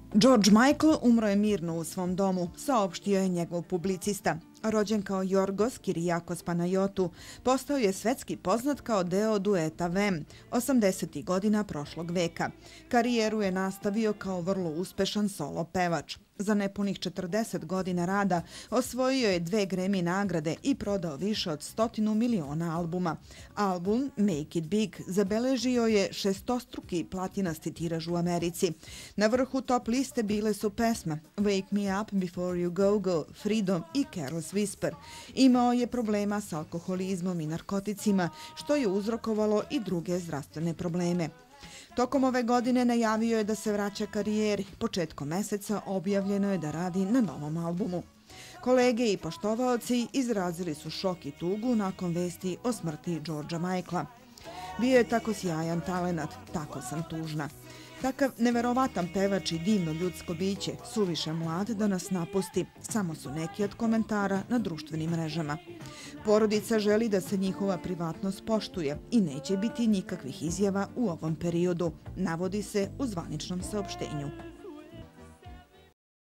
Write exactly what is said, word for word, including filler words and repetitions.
George Michael umro je mirno u svom domu, saopštio je njegov publicista. Rođen kao Yorgos Kyriakos Panayotou, postao je svetski poznat kao deo dueta Vem osamdesetih godina prošlog veka. Karijeru je nastavio kao vrlo uspešan solo pevač. Za nepunih četrdeset godina rada osvojio je dve Grammy nagrade i prodao više od stotinu miliona albuma. Album Make It Big zabeležio je šestostruki platinasti tiraž u Americi. Na vrhu top liste bile su pesma Wake Me Up Before You Go Go, Freedom i Careless Whisper. Imao je problema s alkoholizmom i narkoticima, što je uzrokovalo i druge zdravstvene probleme. Tokom ove godine najavio je da se vraća karijeri. Početkom meseca objavljeno je da radi na novom albumu. Kolege i poštovaoci izrazili su šok i tugu nakon vesti o smrti Georgea Michaela. Bio je tako sjajan talenat, tako sam tužna. Takav neverovatan pevač i divno ljudsko biće, suviše mlad da nas napusti, samo su neki od komentara na društvenim mrežama. Porodica želi da se njihova privatnost poštuje i neće biti nikakvih izjava u ovom periodu, navodi se u zvaničnom saopštenju.